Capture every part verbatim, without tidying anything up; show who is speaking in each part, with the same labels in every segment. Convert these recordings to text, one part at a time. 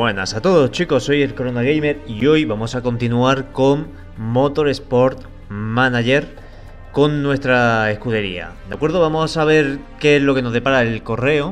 Speaker 1: Buenas a todos chicos, soy el Corona Gamer y hoy vamos a continuar con Motorsport Manager con nuestra escudería. ¿De acuerdo? Vamos a ver qué es lo que nos depara el correo.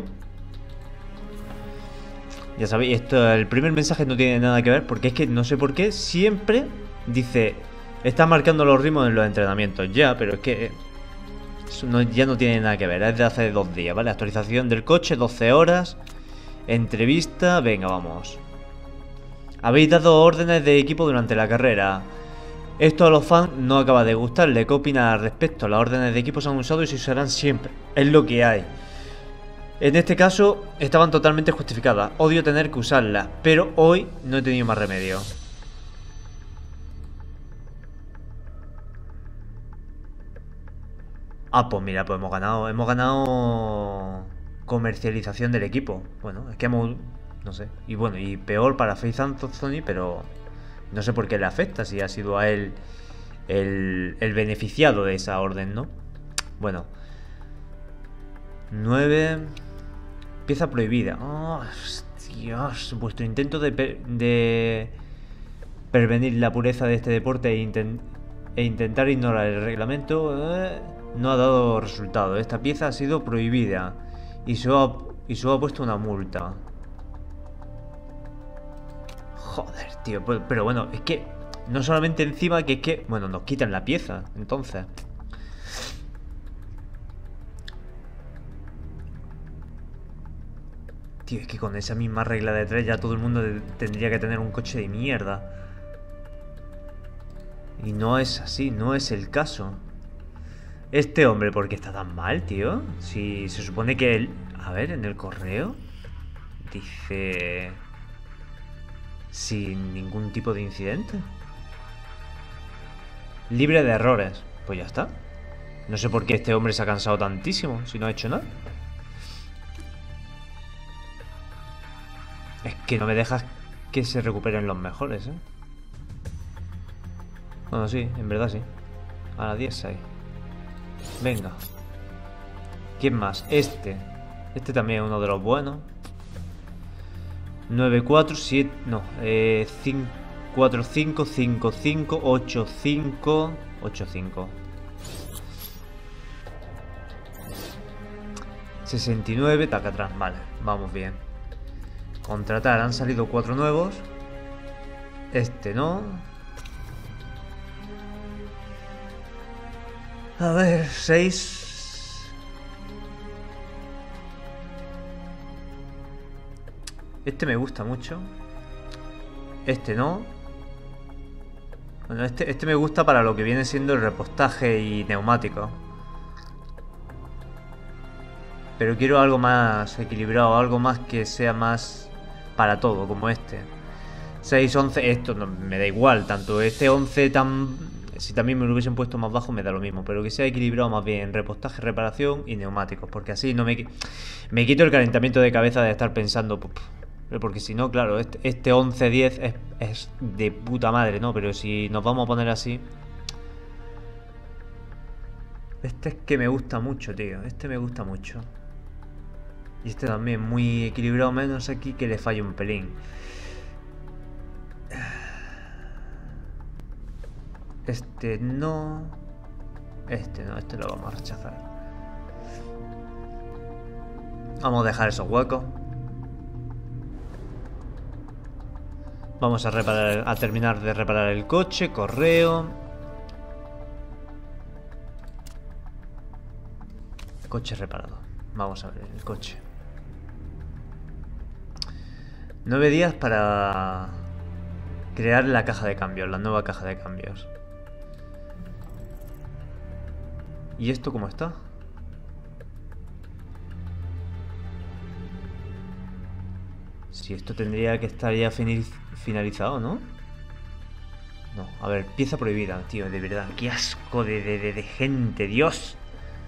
Speaker 1: Ya sabéis, esto, el primer mensaje no tiene nada que ver porque es que no sé por qué siempre dice: está marcando los ritmos en los entrenamientos. Ya, pero es que eso no, ya no tiene nada que ver, es de hace dos días, ¿vale? Actualización del coche, doce horas. Entrevista, venga, vamos. Habéis dado órdenes de equipo durante la carrera. Esto a los fans no acaba de gustarle. ¿Qué opinan al respecto? Las órdenes de equipo se han usado y se usarán siempre. Es lo que hay. En este caso estaban totalmente justificadas. Odio tener que usarlas, pero hoy no he tenido más remedio. Ah, pues mira, pues hemos ganado. Hemos ganado comercialización del equipo. Bueno, es que hemos... no sé. Y bueno, y peor para Faith Anthony, pero no sé por qué le afecta, si ha sido a él el, el beneficiado de esa orden, ¿no? Bueno. nueve. Pieza prohibida. Oh, Dios. Vuestro intento de, de prevenir la pureza de este deporte e, intent, e intentar ignorar el reglamento eh, no ha dado resultado. Esta pieza ha sido prohibida y se ha, y se ha puesto una multa. Joder, tío, pero bueno, es que no solamente encima que es que... bueno, nos quitan la pieza, entonces. Tío, es que con esa misma regla de tres ya todo el mundo tendría que tener un coche de mierda. Y no es así, no es el caso. Este hombre, ¿por qué está tan mal, tío? Si se supone que él... a ver, en el correo dice... sin ningún tipo de incidente. Libre de errores. Pues ya está. No sé por qué este hombre se ha cansado tantísimo si no ha hecho nada. Es que no me dejas que se recuperen los mejores, ¿eh? Bueno, sí, en verdad sí. A las diez seis. Venga. ¿Quién más? Este. Este también es uno de los buenos. nueve cuatro siete, no, eh, cinco cuatro cinco cinco cinco ocho cinco ocho cinco. sesenta y nueve, taca atrás, vale, vamos bien. Contratar, han salido cuatro nuevos. Este no. A ver, seis. Este me gusta mucho. Este no. Bueno, este, este me gusta para lo que viene siendo el repostaje y neumáticos. Pero quiero algo más equilibrado, algo más que sea más para todo, como este. seis, once, esto no, me da igual. Tanto este once tan... si también me lo hubiesen puesto más bajo me da lo mismo. Pero que sea equilibrado más bien en repostaje, reparación y neumáticos. Porque así no me... me quito el calentamiento de cabeza de estar pensando... porque si no, claro, este, este once diez es, es de puta madre, ¿no? Pero si nos vamos a poner así... este es que me gusta mucho, tío. Este me gusta mucho. Y este también muy equilibrado, menos aquí que le falle un pelín. Este no... este no, este lo vamos a rechazar. Vamos a dejar esos huecos. Vamos a reparar, a terminar de reparar el coche, correo. Coche reparado. Vamos a ver el coche. Nueve días para crear la caja de cambios, la nueva caja de cambios. ¿Y esto cómo está? Si esto tendría que estar ya finalizado, ¿no? No, a ver, pieza prohibida, tío, de verdad. Qué asco de, de, de, de gente, Dios.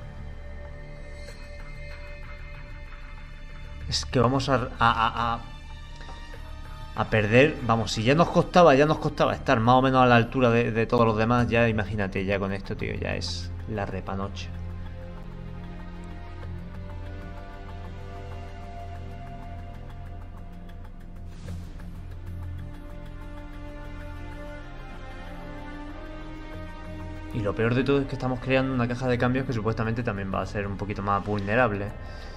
Speaker 1: Es que vamos a, a, a, a, a perder. Vamos, si ya nos costaba, ya nos costaba estar más o menos a la altura de, de todos los demás. Ya imagínate, ya con esto, tío, ya es la repanoche. Y lo peor de todo es que estamos creando una caja de cambios que supuestamente también va a ser un poquito más vulnerable.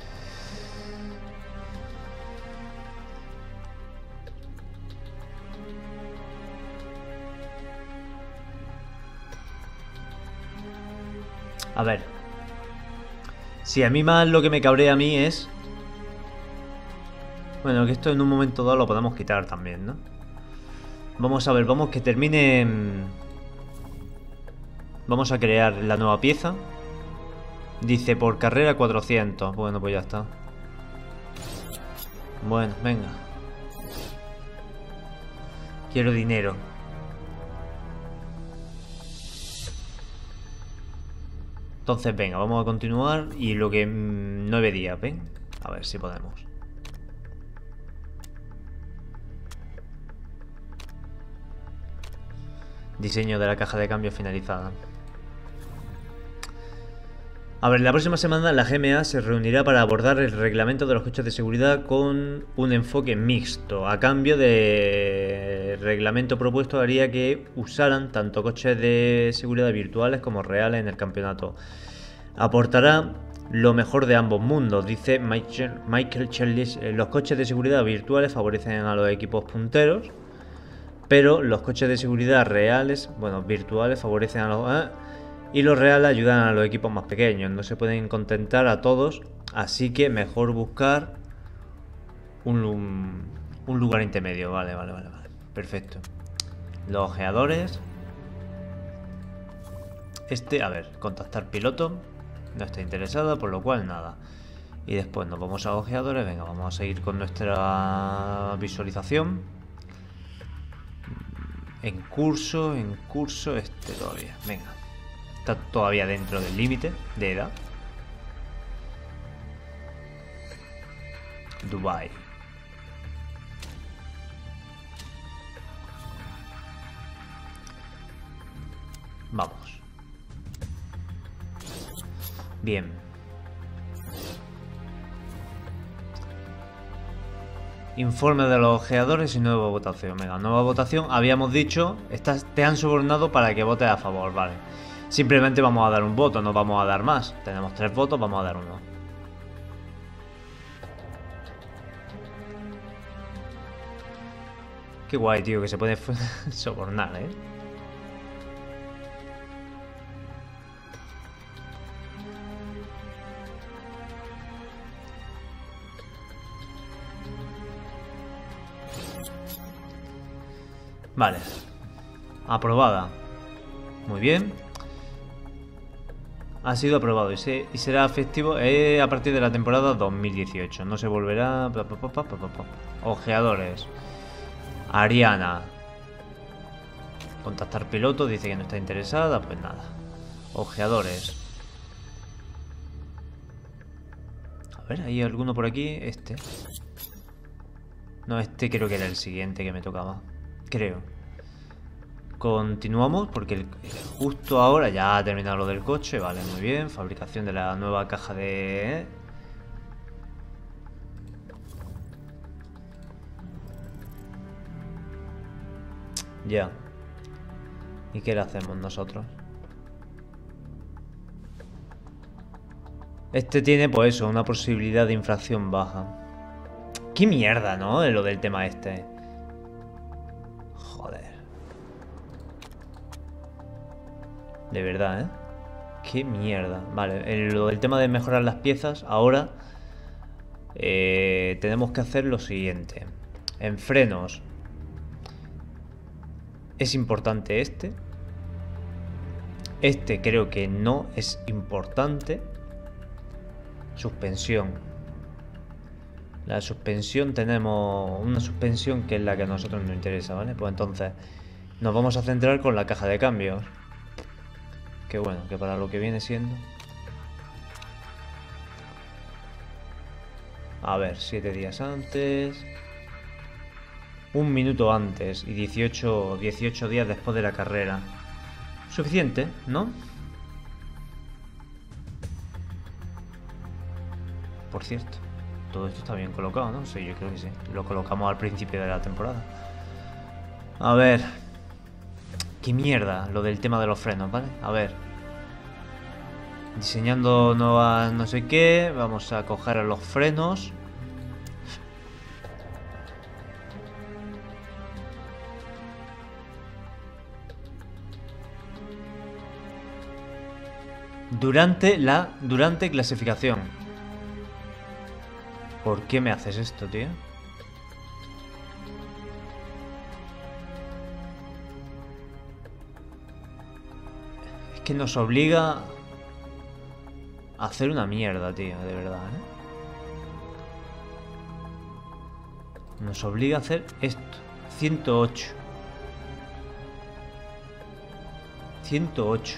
Speaker 1: A ver. Si a mí más lo que me cabrea a mí es... Bueno, que esto en un momento dado lo podemos quitar también, ¿no? Vamos a ver, vamos que termine... Vamos a crear la nueva pieza. Dice por carrera cuatrocientos. Bueno, pues ya está. Bueno, venga. Quiero dinero. Entonces, venga, vamos a continuar. Y lo que... Mmm, nueve días, ¿ven? A ver si podemos. Diseño de la caja de cambio finalizada. A ver, la próxima semana la G M A se reunirá para abordar el reglamento de los coches de seguridad con un enfoque mixto. A cambio de reglamento propuesto haría que usaran tanto coches de seguridad virtuales como reales en el campeonato. Aportará lo mejor de ambos mundos, dice Michael, Michael Childs. Los coches de seguridad virtuales favorecen a los equipos punteros, pero los coches de seguridad reales, bueno, virtuales, favorecen a los... ¿eh? Y los reales ayudan a los equipos más pequeños. No se pueden contentar a todos, así que mejor buscar un, un, un lugar intermedio. Vale, vale, vale, vale. Perfecto. Los ojeadores. Este, a ver, contactar piloto. No está interesada, por lo cual nada. Y después nos vamos a ojeadores. Venga, vamos a seguir con nuestra visualización. En curso, en curso, este todavía. Venga. Está todavía dentro del límite de edad. Dubai. Vamos. Bien. Informe de los ojeadores y nueva votación. Venga, nueva votación. Habíamos dicho, estás, te han sobornado para que votes a favor, vale. Simplemente vamos a dar un voto, no vamos a dar más. Tenemos tres votos, vamos a dar uno. Qué guay, tío, que se puede sobornar, ¿eh? Vale. Aprobada. Muy bien. Ha sido aprobado y, se, y será efectivo eh, a partir de la temporada dos mil dieciocho. No se volverá... Ojeadores. Ariana. Contactar piloto. Dice que no está interesada. Pues nada. Ojeadores. A ver, ¿hay alguno por aquí? Este. No, este creo que era el siguiente que me tocaba. Creo. Continuamos porque el, justo ahora ya ha terminado lo del coche. Vale, muy bien. Fabricación de la nueva caja de... Ya. ¿Y qué le hacemos nosotros? Este tiene, pues eso, una posibilidad de infracción baja. Qué mierda, ¿no? Lo del tema este. Joder. De verdad, ¿eh? Qué mierda. Vale, el, lo del tema de mejorar las piezas. Ahora eh, tenemos que hacer lo siguiente. En frenos es importante este. Este creo que no es importante. Suspensión. La suspensión, tenemos una suspensión que es la que a nosotros nos interesa, ¿vale? Pues entonces nos vamos a centrar con la caja de cambios. Que bueno, que para lo que viene siendo... A ver, siete días antes... Un minuto antes y dieciocho, dieciocho días después de la carrera. Suficiente, ¿no? Por cierto, todo esto está bien colocado, ¿no? Sí, yo creo que sí. Lo colocamos al principio de la temporada. A ver... Qué mierda lo del tema de los frenos, ¿vale? A ver. Diseñando nuevas no sé qué. Vamos a coger los frenos. Durante la... Durante clasificación. ¿Por qué me haces esto, tío? Es que nos obliga a hacer una mierda, tío, de verdad, ¿eh? Nos obliga a hacer esto. ciento ocho. ciento ocho.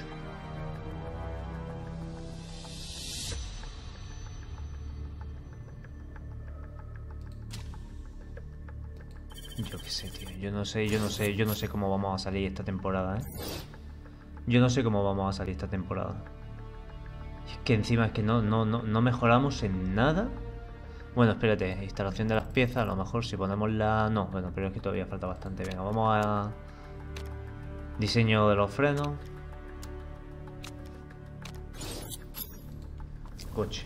Speaker 1: Yo qué sé, tío. Yo no sé, yo no sé, yo no sé cómo vamos a salir esta temporada, ¿eh? Yo no sé cómo vamos a salir esta temporada. Es que encima es que no, no, no, no mejoramos en nada. Bueno, espérate, instalación de las piezas, a lo mejor si ponemos la... No, bueno, pero es que todavía falta bastante. Venga, vamos a... Diseño de los frenos. Coche.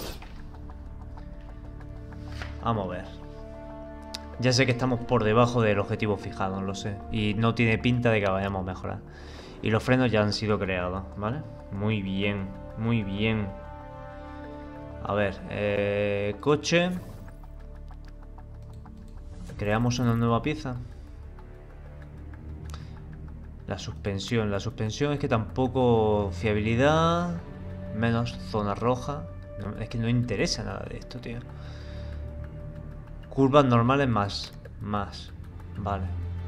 Speaker 1: Vamos a ver. Ya sé que estamos por debajo del objetivo fijado, lo sé. Y no tiene pinta de que vayamos a mejorar. Y los frenos ya han sido creados, ¿vale? Muy bien, muy bien. A ver, eh, coche. Creamos una nueva pieza. La suspensión. La suspensión es que tampoco... Fiabilidad. Menos zona roja. No, es que no interesa nada de esto, tío. Curvas normales más. Más. Vale.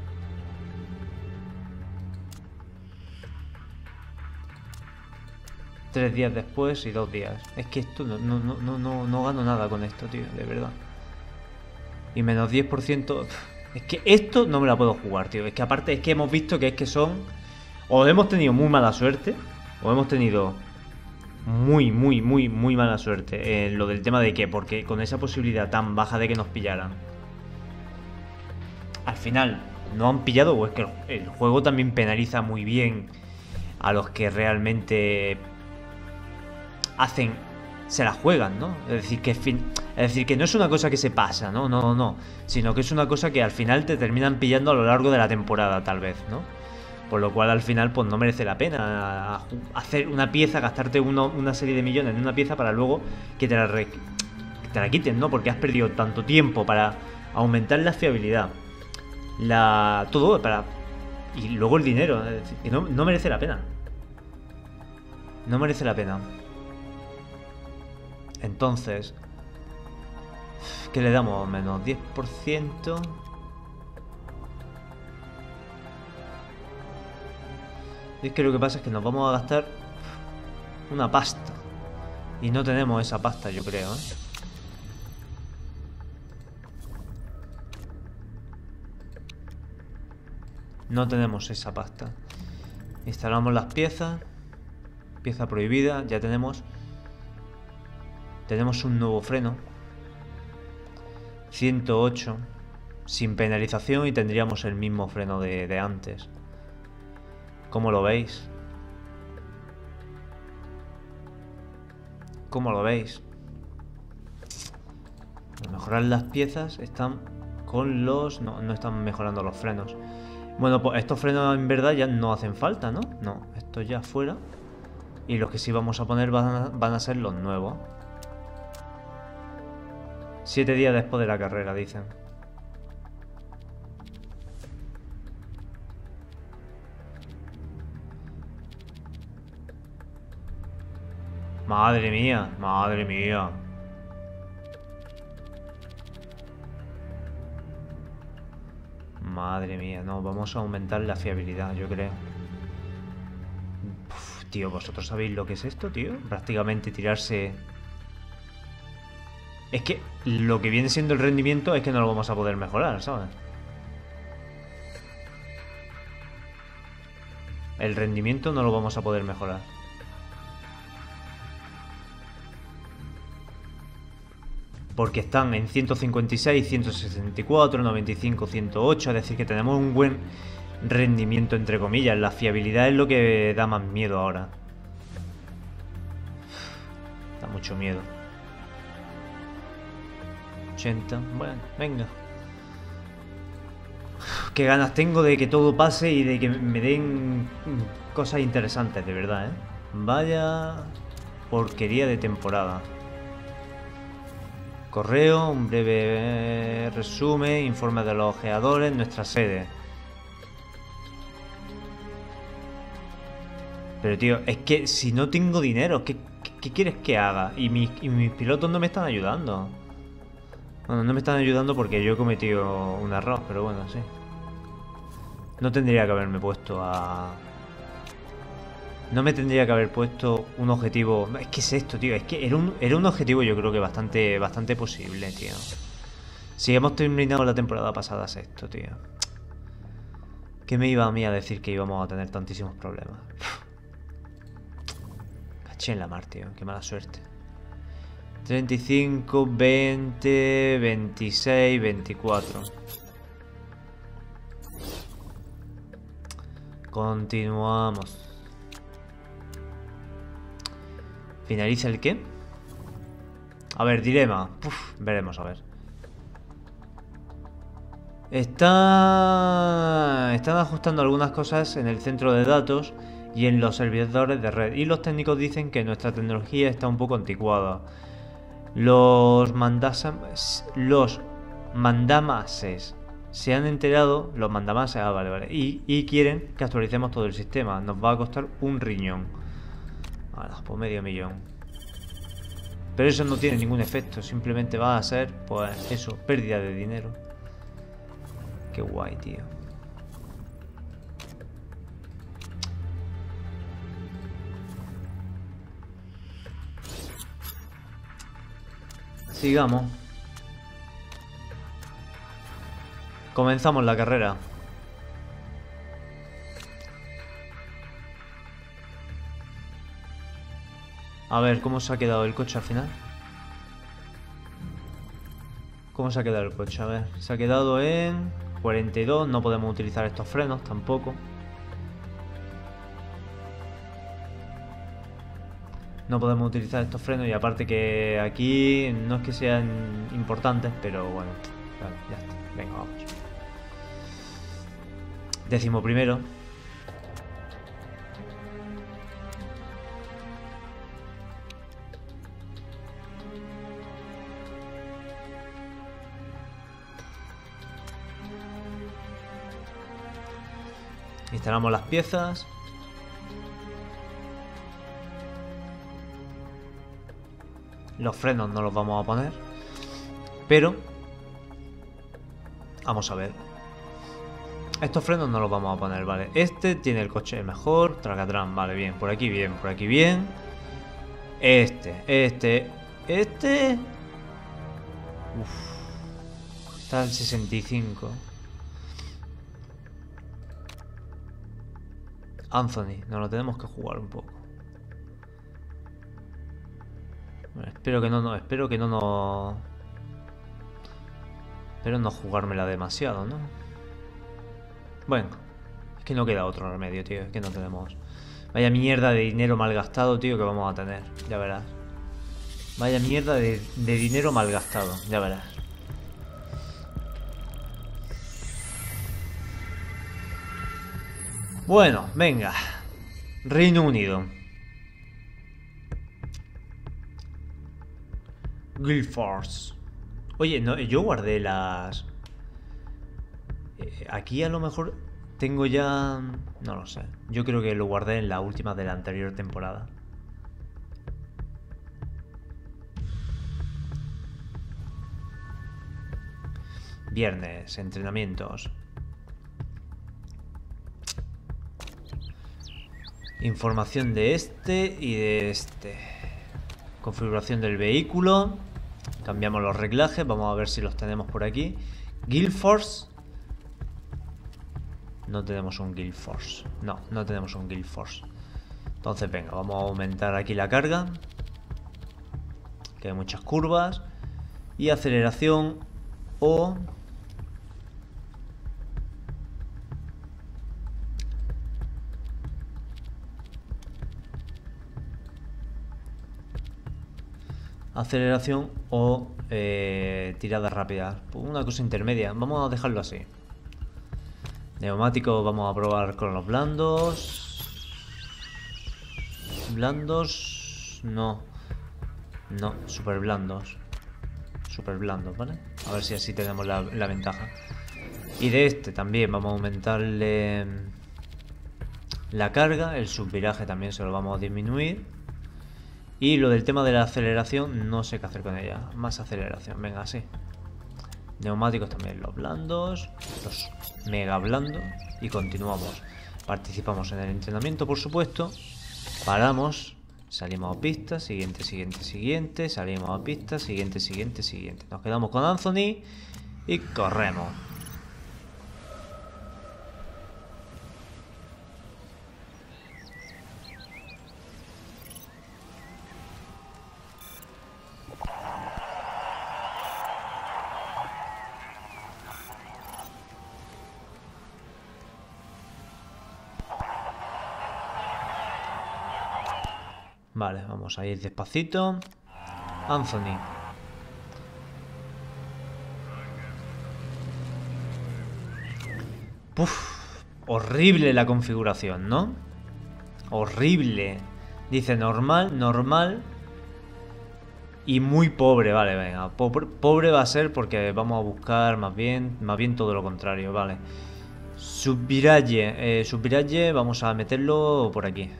Speaker 1: Tres días después y dos días. Es que esto no, no, no, no, no, no gano nada con esto, tío, de verdad. Y menos diez por ciento. Es que esto no me la puedo jugar, tío. Es que aparte es que hemos visto que es que son... O hemos tenido muy mala suerte. O hemos tenido muy, muy, muy, muy mala suerte en lo del tema de que, porque con esa posibilidad tan baja de que nos pillaran, al final no han pillado. O es que el juego también penaliza muy bien a los que realmente hacen, se la juegan, ¿no? Es decir, que fin, es decir, que no es una cosa que se pasa, ¿no? No, no, no. Sino que es una cosa que al final te terminan pillando a lo largo de la temporada, tal vez, ¿no? Por lo cual al final pues no merece la pena hacer una pieza, gastarte uno, una serie de millones en una pieza para luego que te la, re, que te la quiten, ¿no? Porque has perdido tanto tiempo para aumentar la fiabilidad, la todo para... Y luego el dinero, es decir, que no, no merece la pena. No merece la pena. Entonces, ¿qué le damos? Menos diez por ciento. Y es que lo que pasa es que nos vamos a gastar una pasta. Y no tenemos esa pasta, yo creo, ¿eh? No tenemos esa pasta. Instalamos las piezas. Pieza prohibida. Ya tenemos... Tenemos un nuevo freno. ciento ocho. Sin penalización y tendríamos el mismo freno de, de antes. ¿Cómo lo veis? ¿Cómo lo veis? Al mejorar las piezas están con los... No, no están mejorando los frenos. Bueno, pues estos frenos en verdad ya no hacen falta, ¿no? No, estos ya fuera. Y los que sí vamos a poner van a, van a ser los nuevos. Siete días después de la carrera, dicen. Madre mía, madre mía. Madre mía, no, vamos a aumentar la fiabilidad, yo creo. Uf, tío, ¿vosotros sabéis lo que es esto, tío? Prácticamente tirarse... Es que lo que viene siendo el rendimiento es que no lo vamos a poder mejorar, ¿sabes? El rendimiento no lo vamos a poder mejorar. Porque están en ciento cincuenta y seis, ciento sesenta y cuatro, noventa y cinco, ciento ocho. Es decir, que tenemos un buen rendimiento, entre comillas. La fiabilidad es lo que da más miedo ahora. Da mucho miedo. ochenta. Bueno, venga. Qué ganas tengo de que todo pase y de que me den cosas interesantes, de verdad, ¿eh? Vaya porquería de temporada. Correo, un breve resumen, informe de los ojeadores, nuestra sede. Pero tío, es que si no tengo dinero, ¿qué, qué, qué quieres que haga? Y mis, y mis pilotos no me están ayudando. Bueno, no me están ayudando porque yo he cometido un error, pero bueno, sí. No tendría que haberme puesto a... No me tendría que haber puesto un objetivo... Es que es esto, tío. Es que era un, era un objetivo yo creo que bastante, bastante posible, tío. Si hemos terminado la temporada pasada sexto, tío. ¿Qué me iba a mí a decir que íbamos a tener tantísimos problemas? Caché en la mar, tío. Qué mala suerte. treinta y cinco, veinte, veintiséis, veinticuatro. Continuamos. ¿Finaliza el qué? A ver, dilema. Uf, veremos, a ver. Está... Están ajustando algunas cosas en el centro de datos y en los servidores de red. Y los técnicos dicen que nuestra tecnología está un poco anticuada. Los mandamas... Los mandamases se han enterado... Los mandamases... Ah, vale, vale. Y, y quieren que actualicemos todo el sistema. Nos va a costar un riñón. Ahora, pues medio millón. Pero eso no tiene ningún efecto. Simplemente va a ser, pues eso, pérdida de dinero. Qué guay, tío. Sigamos. Comenzamos la carrera. A ver, ¿cómo se ha quedado el coche al final? ¿Cómo se ha quedado el coche? A ver, se ha quedado en cuarenta y dos. No podemos utilizar estos frenos tampoco. No podemos utilizar estos frenos y aparte que aquí no es que sean importantes, pero bueno, vale, ya está. Venga, vamos. Décimo primero. Instalamos las piezas. Los frenos no los vamos a poner. Pero vamos a ver. Estos frenos no los vamos a poner, vale. Este tiene el coche mejor. Tracatrán, vale, bien. Por aquí bien, por aquí bien. Este, este, este. Uf. Está el sesenta y cinco. Anthony, nos lo tenemos que jugar un poco. Bueno, espero que no, no, espero que no nos... Espero no jugármela demasiado, ¿no? Bueno, es que no queda otro remedio, tío. Es que no tenemos... Vaya mierda de dinero malgastado, tío, que vamos a tener. Ya verás. Vaya mierda de, de dinero malgastado, ya verás. Bueno, venga. Reino Unido. Guildfors. Oye, no, yo guardé las... Eh, aquí a lo mejor tengo ya... No lo sé. Yo creo que lo guardé en la última de la anterior temporada. Viernes, entrenamientos. Información de este y de este. Configuración del vehículo. Cambiamos los reglajes. Vamos a ver si los tenemos por aquí. Guildfors. No tenemos un Guildfors. No, no tenemos un Guildfors. Entonces, venga, vamos a aumentar aquí la carga. Que hay muchas curvas. Y aceleración o... aceleración o eh, tiradas rápidas. Una cosa intermedia. Vamos a dejarlo así. Neumáticos vamos a probar con los blandos. Blandos. No. No, super blandos. Super blandos, ¿vale? A ver si así tenemos la, la ventaja. Y de este también vamos a aumentarle la carga. El subviraje también se lo vamos a disminuir. Y lo del tema de la aceleración, no sé qué hacer con ella. Más aceleración, venga, así. Neumáticos también, los blandos. Los mega blandos. Y continuamos. Participamos en el entrenamiento, por supuesto. Paramos. Salimos a pista, siguiente, siguiente, siguiente. Salimos a pista, siguiente, siguiente, siguiente. Nos quedamos con Anthony y corremos. Vale, vamos a ir despacito. Anthony. Uf, horrible la configuración, ¿no? Horrible. Dice normal, normal y muy pobre, vale, venga. Pobre, pobre va a ser porque vamos a buscar más bien, más bien todo lo contrario, vale. Subviraje, eh, subviraje, vamos a meterlo por aquí.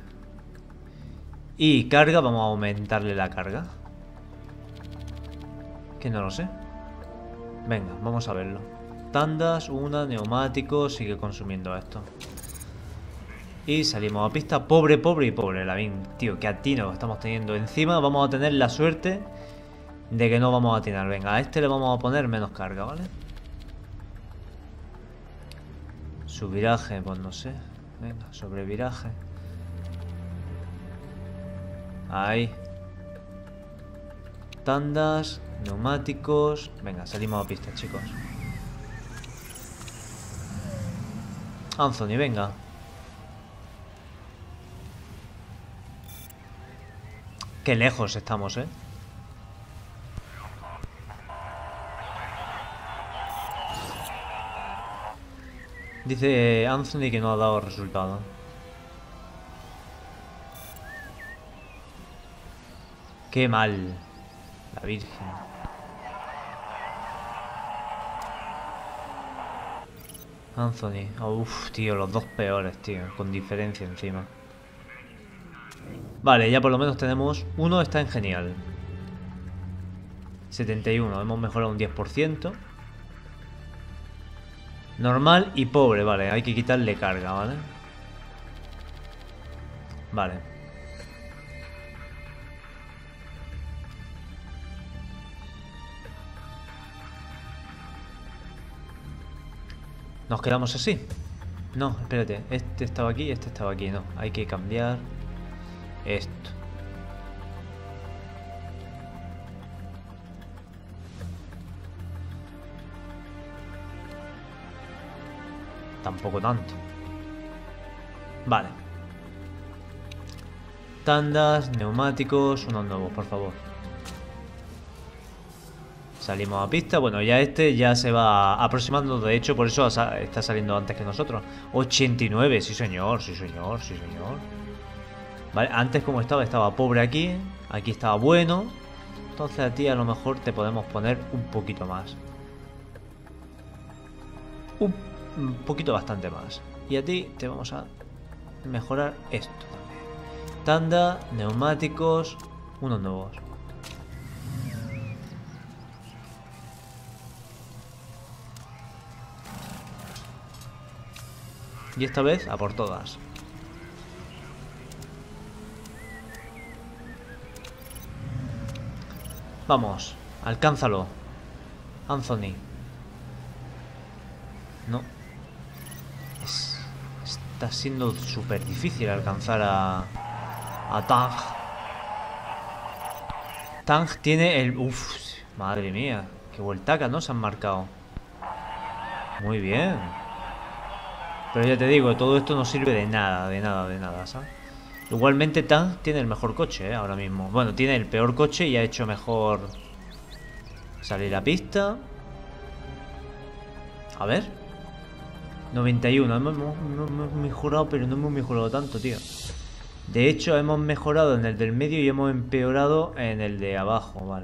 Speaker 1: Y carga, vamos a aumentarle la carga. Que no lo sé. Venga, vamos a verlo. Tandas, una, neumáticos, sigue consumiendo esto. Y salimos a pista. Pobre, pobre y pobre, Lavín. Tío, qué atino estamos teniendo. Encima vamos a tener la suerte de que no vamos a atinar. Venga, a este le vamos a poner menos carga, ¿vale? Subviraje, pues no sé. Venga, sobreviraje. Ahí. Tandas, neumáticos. Venga, salimos a pista, chicos. Anthony, venga. Qué lejos estamos, ¿eh? Dice Anthony que no ha dado resultado. Qué mal. La Virgen. Anthony. Uff, tío, los dos peores, tío. Con diferencia encima. Vale, ya por lo menos tenemos... Uno está en genial. setenta y uno. Hemos mejorado un diez por ciento. Normal y pobre, vale. Hay que quitarle carga, ¿vale? Vale. Nos quedamos así. No, espérate. Este estaba aquí, este estaba aquí. No, hay que cambiar esto. Tampoco tanto. Vale. Tandas, neumáticos, unos nuevos, por favor. Salimos a pista. Bueno, ya este ya se va aproximando. De hecho, por eso está saliendo antes que nosotros. ochenta y nueve, sí señor, sí señor, sí señor. Vale, antes como estaba, estaba pobre aquí. Aquí estaba bueno. Entonces a ti a lo mejor te podemos poner un poquito más. Un, un poquito bastante más. Y a ti te vamos a mejorar esto también. Tanda, neumáticos, unos nuevos. Y esta vez a por todas. Vamos, alcánzalo, Anthony. No. Es, está siendo súper difícil alcanzar a... A Tang. Tang tiene el... Uff, madre mía. Qué vueltaca, ¿no? Se han marcado. Muy bien. Pero ya te digo, todo esto no sirve de nada, de nada, de nada, ¿sabes? Igualmente Tang tiene el mejor coche, ¿eh? Ahora mismo. Bueno, tiene el peor coche y ha hecho mejor salir a pista. A ver. noventa y uno. Hemos, hemos, hemos mejorado, pero no hemos mejorado tanto, tío. De hecho, hemos mejorado en el del medio y hemos empeorado en el de abajo, vale.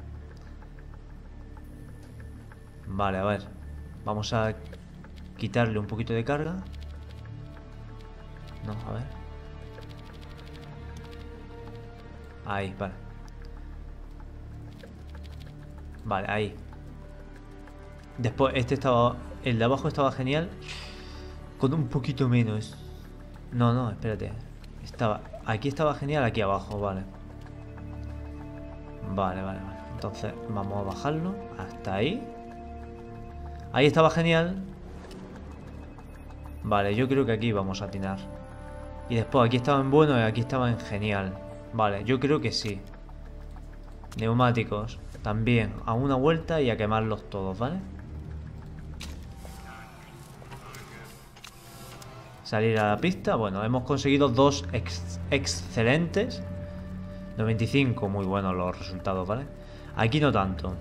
Speaker 1: Vale, a ver. Vamos a quitarle un poquito de carga. No, a ver. Ahí, vale. Vale, ahí. Después, este estaba... El de abajo estaba genial. Con un poquito menos. No, no, espérate. Estaba... Aquí estaba genial, aquí abajo, vale. Vale, vale, vale. Entonces, vamos a bajarlo hasta ahí. Ahí estaba genial. Vale, yo creo que aquí vamos a atinar. Y después aquí estaba en bueno y aquí estaba en genial. Vale, yo creo que sí. Neumáticos. También a una vuelta y a quemarlos todos, ¿vale? Salir a la pista. Bueno, hemos conseguido dos ex excelentes. noventa y cinco, muy buenos los resultados, ¿vale? Aquí no tanto.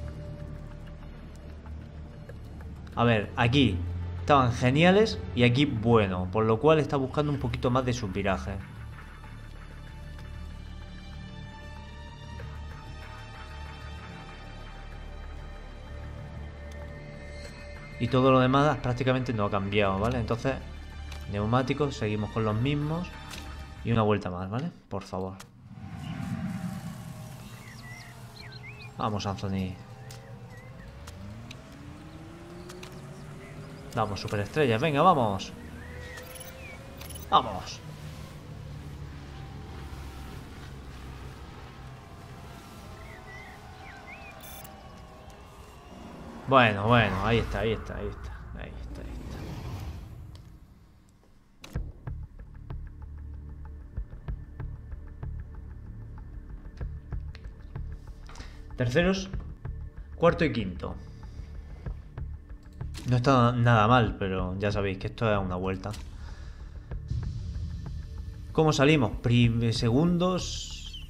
Speaker 1: A ver, aquí estaban geniales y aquí bueno, por lo cual está buscando un poquito más de su viraje. Y todo lo demás prácticamente no ha cambiado, ¿vale? Entonces, neumáticos, seguimos con los mismos. Y una vuelta más, ¿vale? Por favor. Vamos, Anthony. Vamos, superestrellas, venga, vamos. Vamos. Bueno, bueno, ahí está, ahí está, ahí está. Ahí está, ahí está. Terceros, cuarto y quinto. No está nada mal, pero ya sabéis que esto es una vuelta. ¿Cómo salimos? Prim segundos.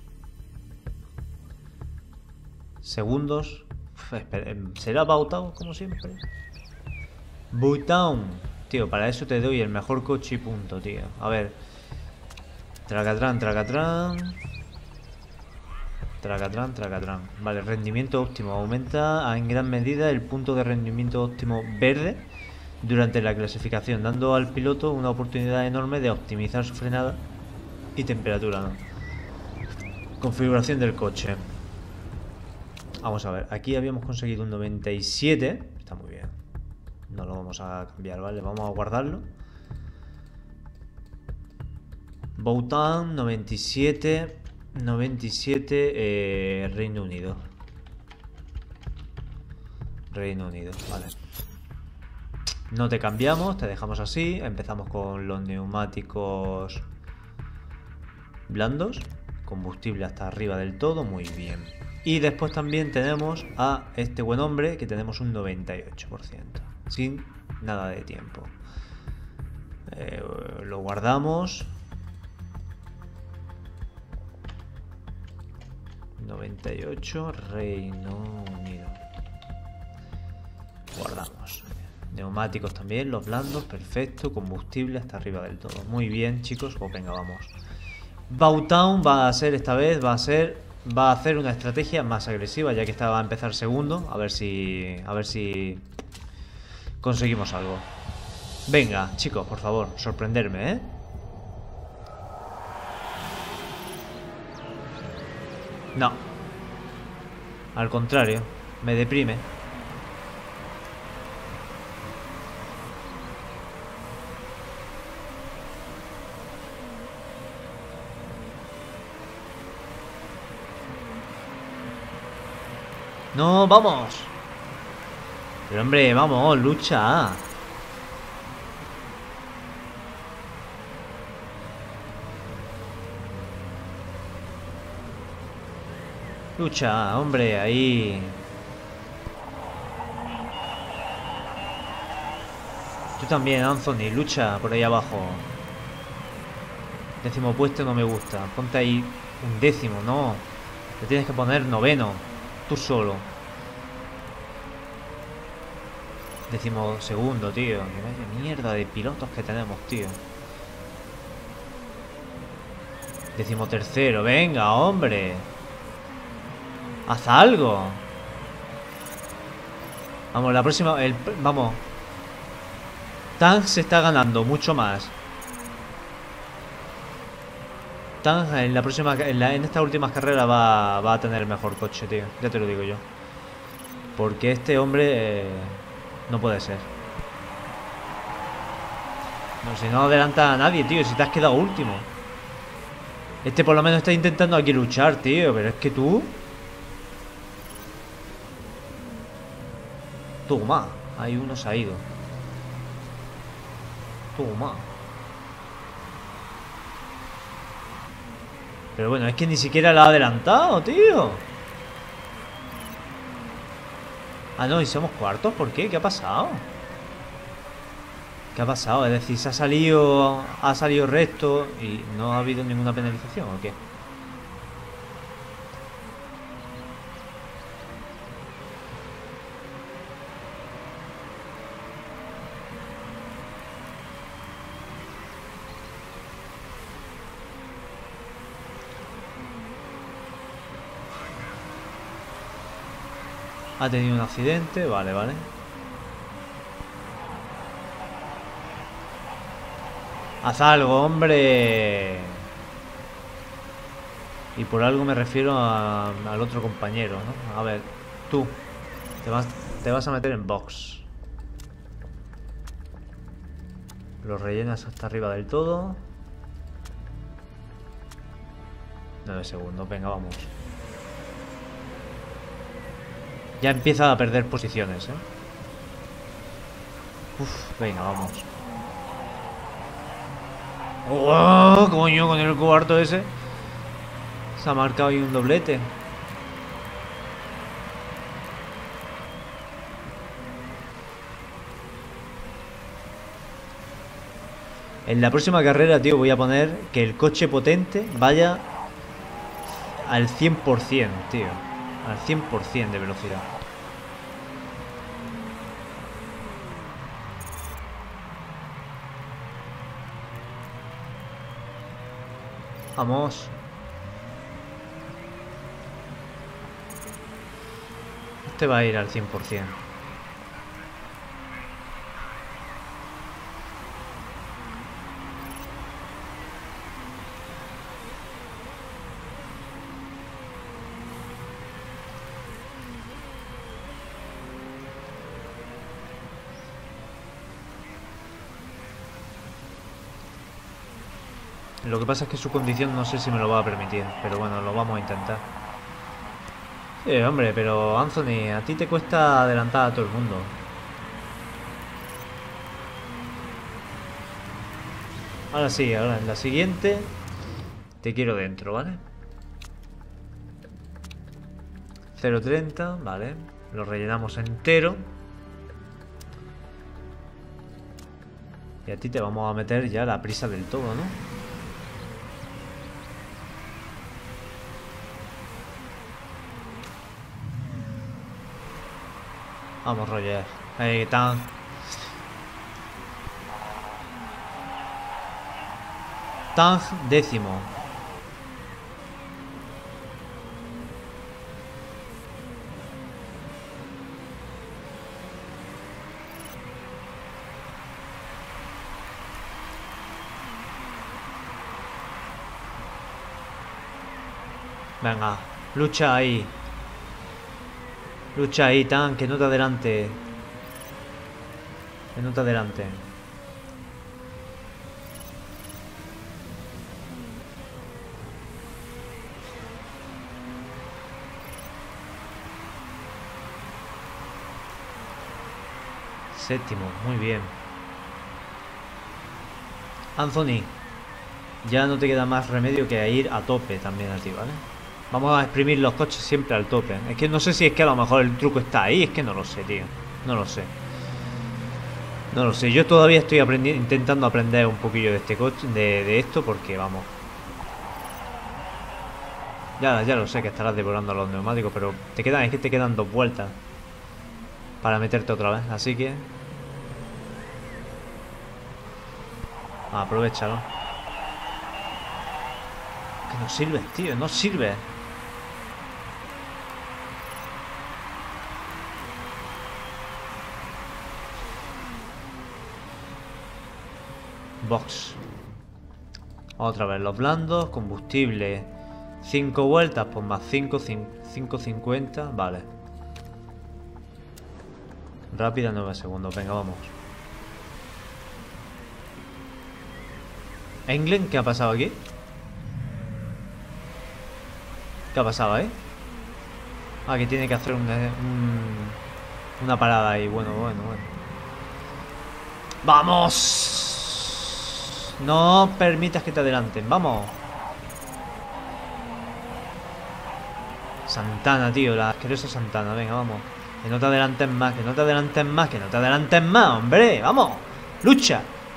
Speaker 1: Segundos. Uf, espera, ¿será Bautau como siempre? Bautau. Tío, para eso te doy el mejor coche y punto, tío. A ver. Tracatrán, tracatrán. Tracatrán, tracatrán. Vale, rendimiento óptimo. Aumenta en gran medida el punto de rendimiento óptimo verde durante la clasificación, dando al piloto una oportunidad enorme de optimizar su frenada y temperatura, ¿no? Configuración del coche. Vamos a ver, aquí habíamos conseguido un noventa y siete. Está muy bien. No lo vamos a cambiar, ¿vale? Vamos a guardarlo. Boutan, noventa y siete. noventa y siete, eh, Reino Unido. Reino Unido, vale. No te cambiamos, te dejamos así. Empezamos con los neumáticos blandos. Combustible hasta arriba del todo, muy bien. Y después también tenemos a este buen hombre que tenemos un noventa y ocho por ciento. Sin nada de tiempo. Eh, lo guardamos. noventa y ocho, Reino Unido. Guardamos. Neumáticos también, los blandos, perfecto. Combustible hasta arriba del todo. Muy bien, chicos, pues venga, vamos. Bautau va a ser esta vez, va a ser, va a hacer una estrategia más agresiva, ya que esta va a empezar segundo. A ver si, a ver si conseguimos algo. Venga, chicos, por favor, sorprenderme, ¿eh? No. Al contrario, me deprime. No, vamos. Pero hombre, vamos, lucha. Lucha, hombre, ahí. Tú también, Anthony, lucha por ahí abajo. Décimo puesto no me gusta. Ponte ahí un décimo, no. Te tienes que poner noveno. Tú solo. Décimo segundo, tío. Que vaya mierda de pilotos que tenemos, tío. Décimo tercero. Venga, hombre. Haz algo. Vamos, la próxima... El, vamos. Tang se está ganando mucho más. Tang en la próxima... En, la, en estas últimas carreras va, va a tener el mejor coche, tío. Ya te lo digo yo. Porque este hombre... Eh, no puede ser. No, si no adelanta a nadie, tío. Si te has quedado último. Este por lo menos está intentando aquí luchar, tío. Pero es que tú... Toma. Ahí uno se ha ido. Toma. Pero bueno, es que ni siquiera la ha adelantado, tío. Ah, no, y somos cuartos. ¿Por qué? ¿Qué ha pasado? ¿Qué ha pasado? Es decir, se ha salido... Ha salido recto y no ha habido ninguna penalización, ¿o qué? Ha tenido un accidente, vale, vale. Haz algo, hombre. Y por algo me refiero a, al otro compañero, ¿no? A ver, tú te vas, te vas a meter en box. Lo rellenas hasta arriba del todo. nueve segundos, venga, vamos. Ya empieza a perder posiciones, ¿eh? Uf, venga, vamos. ¡Oh, coño! Con el cuarto ese se ha marcado ahí un doblete. En la próxima carrera, tío, voy a poner que el coche potente vaya al cien por cien, tío. Al cien por cien de velocidad. Vamos. Este va a ir al cien por cien. Lo que pasa es que su condición no sé si me lo va a permitir. Pero bueno, lo vamos a intentar. Sí, hombre, pero Anthony, a ti te cuesta adelantar a todo el mundo. Ahora sí, ahora en la siguiente te quiero dentro, ¿vale? cero treinta, vale. Lo rellenamos entero. Y a ti te vamos a meter ya la prisa del todo, ¿no? Vamos, Roger. Ahí está. Tang décimo. Venga, lucha ahí. Lucha ahí, Tang, que no te adelante. Que no te adelante. Séptimo, muy bien. Anthony, ya no te queda más remedio que ir a tope también a ti, ¿vale? Vamos a exprimir los coches siempre al tope. Es que no sé si es que a lo mejor el truco está ahí. Es que no lo sé, tío. No lo sé. No lo sé, yo todavía estoy aprendiendo, intentando aprender un poquillo de este coche, de, de esto, porque vamos. Ya, ya lo sé que estarás devorando los neumáticos, pero te quedan, es que te quedan dos vueltas para meterte otra vez, así que aprovechalo. Que no sirve, tío, no sirve. Box. Otra vez los blandos, combustible. cinco vueltas, pues más cinco, cinco cincuenta, vale. Rápida, nueve segundos, venga, vamos. England, ¿qué ha pasado aquí? ¿Qué ha pasado ahí? Ah, que tiene que hacer un, un, una parada ahí, bueno, bueno, bueno. ¡Vamos! No permitas que te adelanten, vamos. Santana, tío, la asquerosa Santana, venga, vamos. Que no te adelantes más, que no te adelantes más, que no te adelantes más, hombre, vamos. Lucha.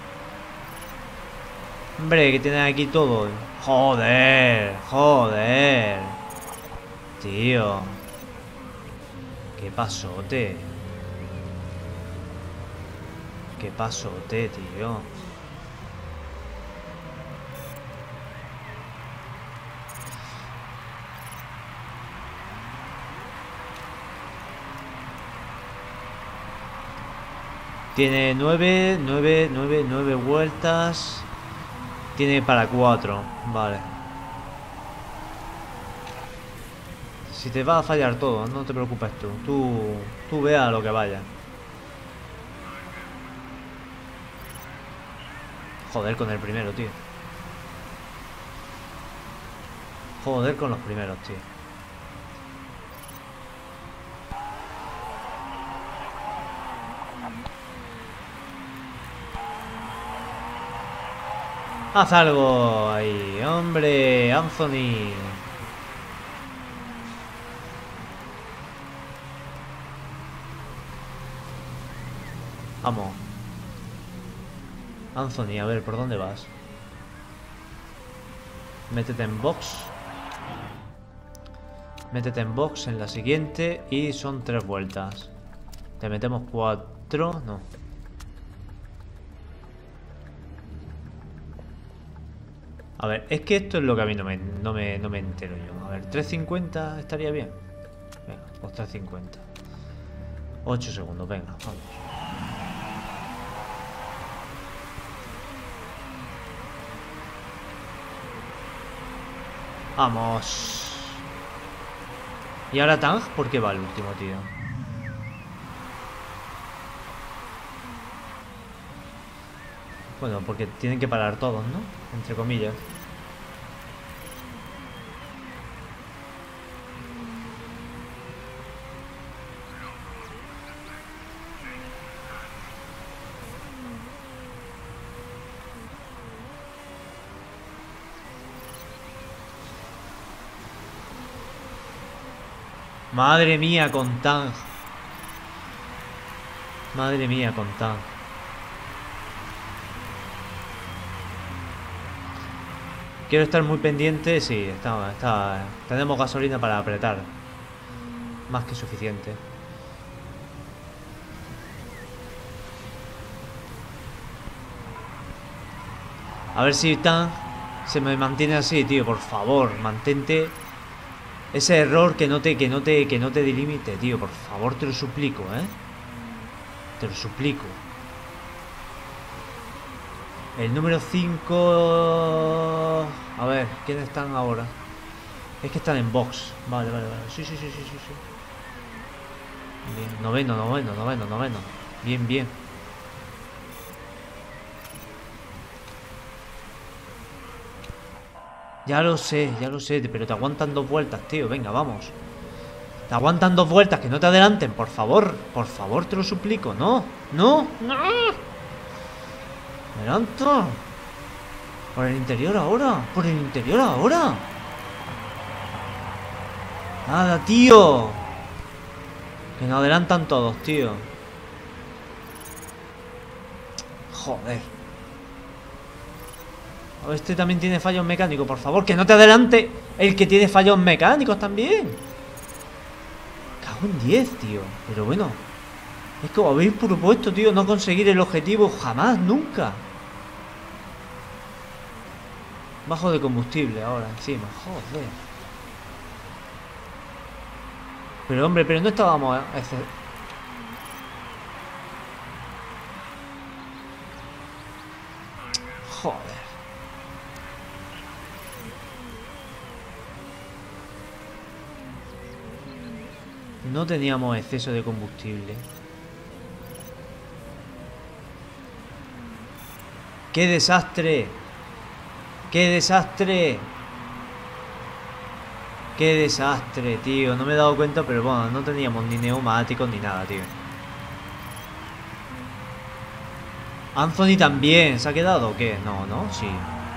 Speaker 1: Hombre, que tienes aquí todo. Joder, joder. Tío. Qué pasote. Qué pasote, tío. Tiene nueve, nueve, nueve, nueve vueltas. Tiene para cuatro, vale. Si te va a fallar todo, no te preocupes tú. Tú, tú ve a lo que vaya. Joder con el primero, tío. Joder con los primeros, tío. Haz algo ahí, hombre, Anthony. Vamos. Anthony, a ver, ¿por dónde vas? Métete en box. Métete en box en la siguiente. Y son tres vueltas. Te metemos cuatro. No. A ver, es que esto es lo que a mí no me, no me, no me entero yo. A ver, tres cincuenta estaría bien. Venga, pues tres cincuenta. ocho segundos, venga, vamos. Vamos. ¿Y ahora Tang? ¿Por qué va el último, tío? Bueno, porque tienen que parar todos, ¿no? Entre comillas. Madre mía, con Tang. Madre mía, con Tang. Quiero estar muy pendiente. Sí, está, está, tenemos gasolina para apretar. Más que suficiente. A ver si Tang se me mantiene así, tío. Por favor, mantente. Ese error que no te, que no te, que no te delimite, tío. Por favor, te lo suplico, ¿eh? Te lo suplico. El número cinco... A ver, ¿quiénes están ahora? Es que están en box. Vale, vale, vale. Sí, sí, sí, sí, sí, sí. Bien. Noveno, noveno, noveno, noveno. Bien, bien. Ya lo sé, ya lo sé, pero te aguantan dos vueltas, tío. Venga, vamos. Te aguantan dos vueltas, que no te adelanten, por favor. Por favor, te lo suplico. No, no, no. Adelanto. Por el interior ahora. Por el interior ahora. Nada, tío. Que nos adelantan todos, tío. Joder. Este también tiene fallos mecánicos, por favor, que no te adelante el que tiene fallos mecánicos también. Cago en diez, tío. Pero bueno, es como habéis propuesto, tío, no conseguir el objetivo jamás, nunca. Bajo de combustible ahora encima, joder. Pero hombre, pero no estábamos... Joder. No teníamos exceso de combustible. ¡Qué desastre! ¡Qué desastre! ¡Qué desastre, tío! No me he dado cuenta, pero bueno, no teníamos ni neumáticos ni nada, tío. Anthony también. ¿Se ha quedado o qué? No, no, sí.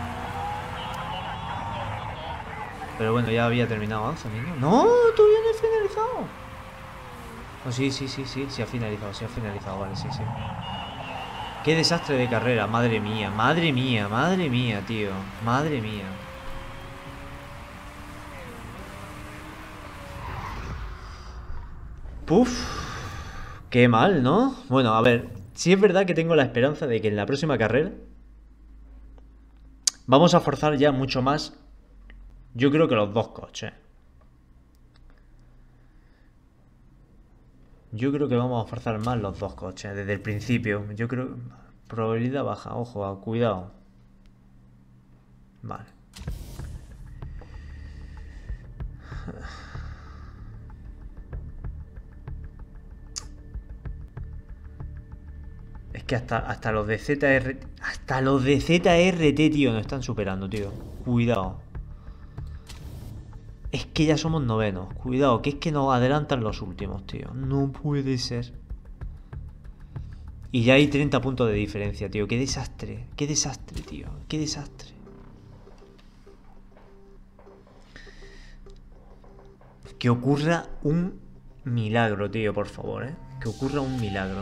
Speaker 1: Pero bueno, ya había terminado Anthony, ¿no? ¡No! ¡Todavía no he finalizado! Oh, sí, sí, sí, sí. Sí ha finalizado, sí ha finalizado. Vale, sí, sí. ¡Qué desastre de carrera! Madre mía, madre mía, madre mía, tío. Madre mía. Puf. Qué mal, ¿no? Bueno, a ver. Sí es verdad que tengo la esperanza de que en la próxima carrera vamos a forzar ya mucho más. Yo creo que los dos coches. Yo creo que vamos a forzar más los dos coches desde el principio. Yo creo... Probabilidad baja, ojo, cuidado. Vale. Es que hasta, hasta los de Z R T... Hasta los de Z R T, tío, nos están superando, tío. Cuidado. Es que ya somos novenos. Cuidado, que es que nos adelantan los últimos, tío. No puede ser. Y ya hay treinta puntos de diferencia, tío. Qué desastre. Qué desastre, tío. Qué desastre. Que ocurra un milagro, tío, por favor, ¿eh? Que ocurra un milagro.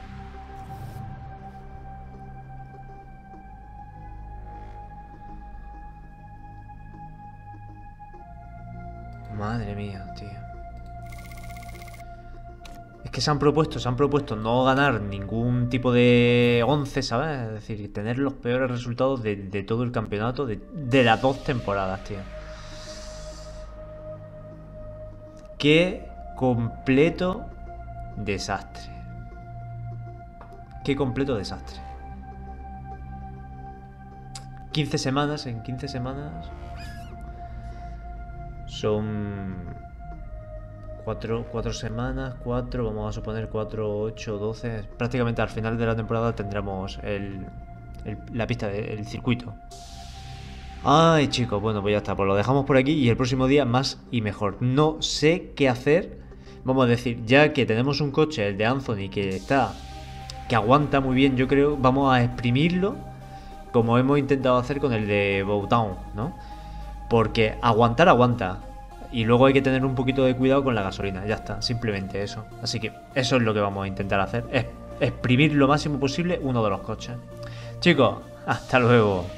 Speaker 1: Madre mía, tío. Es que se han propuesto, se han propuesto no ganar ningún tipo de once, ¿sabes? Es decir, tener los peores resultados de, de todo el campeonato, de, de las dos temporadas, tío. Qué completo desastre. Qué completo desastre. quince semanas, en quince semanas... Son cuatro, cuatro semanas, cuatro, vamos a suponer cuatro, ocho, doce. Prácticamente al final de la temporada tendremos el, el, la pista del circuito. Ay, chicos, bueno, pues ya está, pues lo dejamos por aquí y el próximo día más y mejor. No sé qué hacer, vamos a decir, ya que tenemos un coche, el de Anthony, que está, que aguanta muy bien, yo creo, vamos a exprimirlo como hemos intentado hacer con el de Bowtown, ¿no? Porque aguantar, aguanta. Y luego hay que tener un poquito de cuidado con la gasolina. Ya está, simplemente eso. Así que eso es lo que vamos a intentar hacer. Es exprimir lo máximo posible uno de los coches. Chicos, hasta luego.